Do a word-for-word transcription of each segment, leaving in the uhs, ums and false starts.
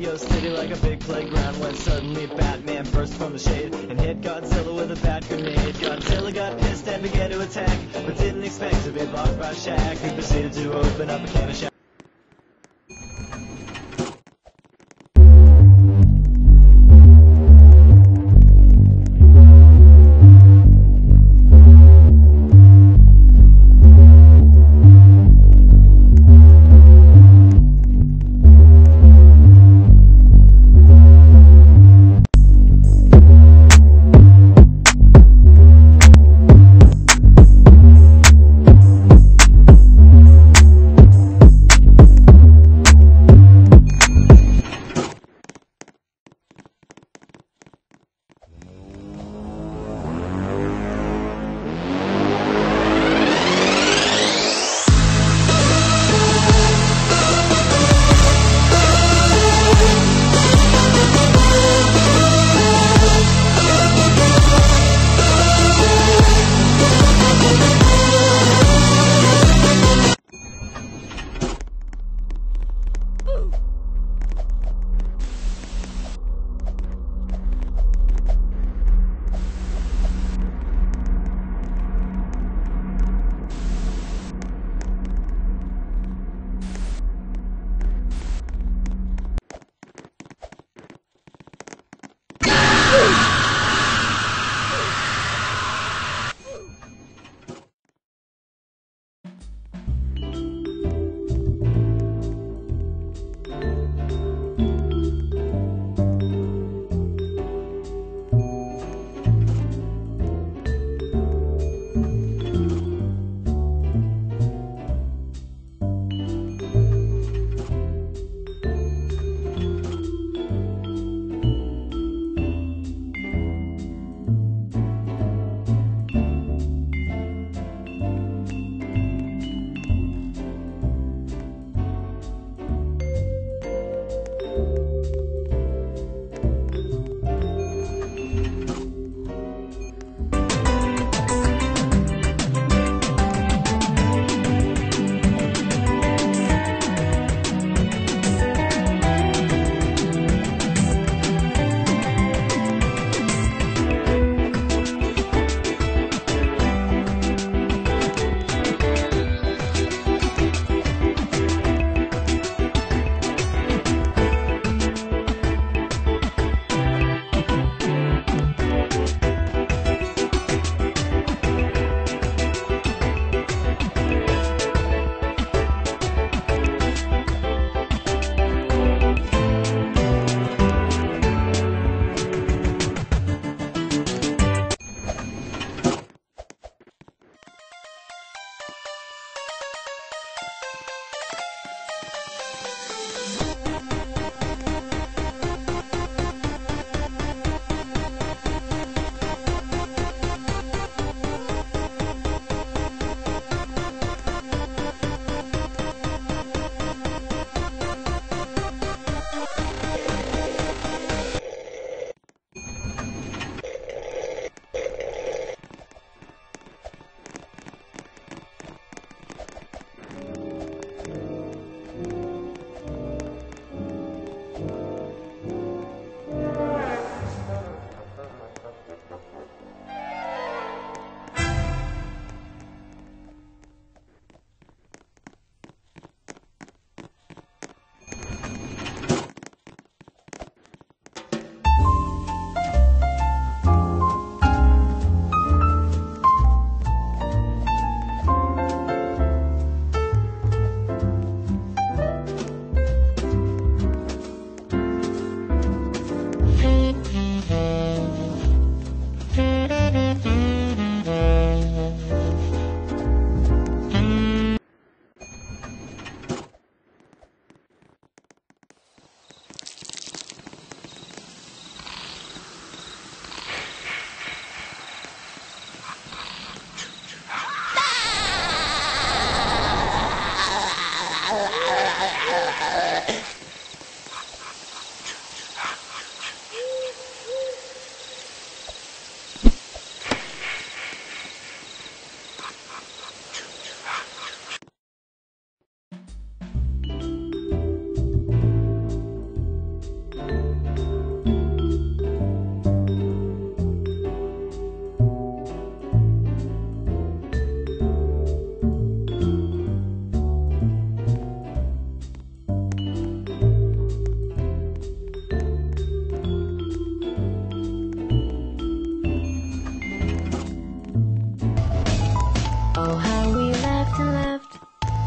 Radio City like a big playground when suddenly Batman burst from the shade and hit Godzilla with a bat grenade. Godzilla got pissed and began to attack, but didn't expect to be blocked by Shaq, who proceeded to open up a can of Shaq.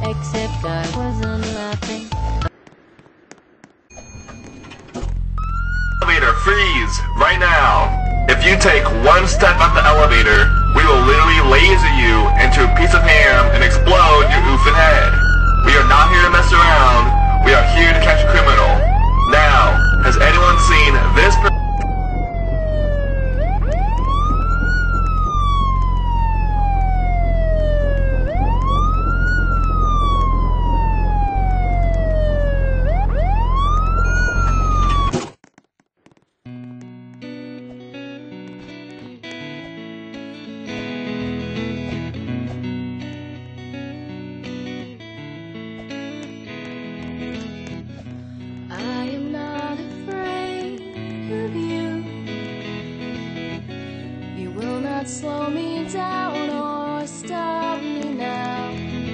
except I wasn't laughing. Elevator, freeze! Right now! If you take one step up the elevator, we will literally laser you into a piece of ham and explode your oofing head. We are not here to mess around. We are here to catch a criminal. Now, has anyone seen this per- I am not afraid of you. You will not slow me down or stop me now.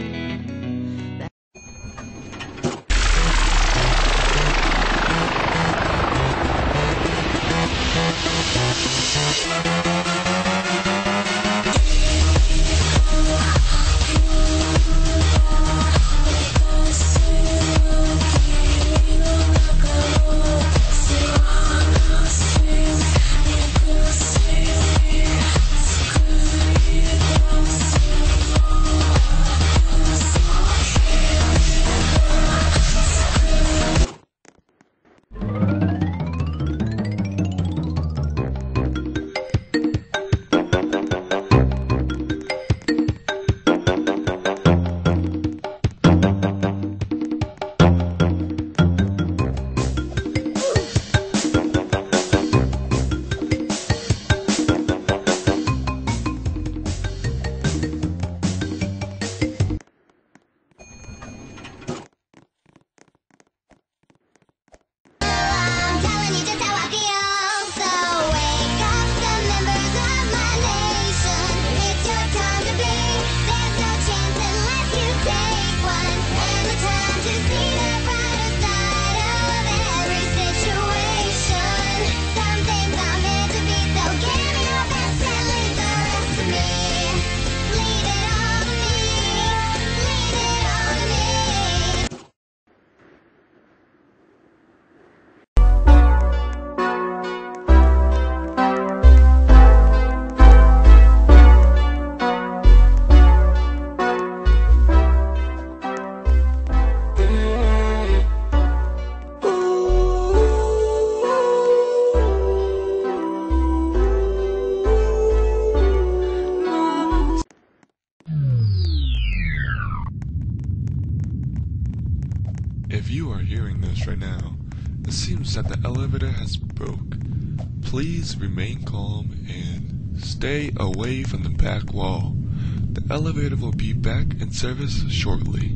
If you are hearing this right now, it seems that the elevator has broke. Please remain calm and stay away from the back wall. The elevator will be back in service shortly.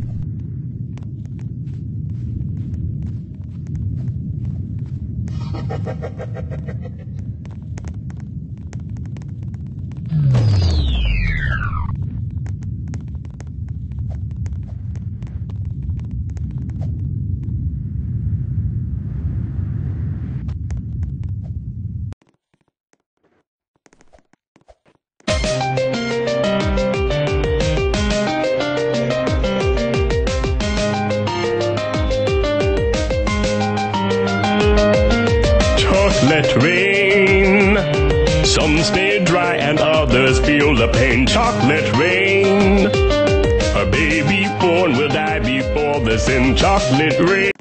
Chocolate rain. Some stay dry and others feel the pain. Chocolate rain. A baby born will die before the sin. Chocolate rain.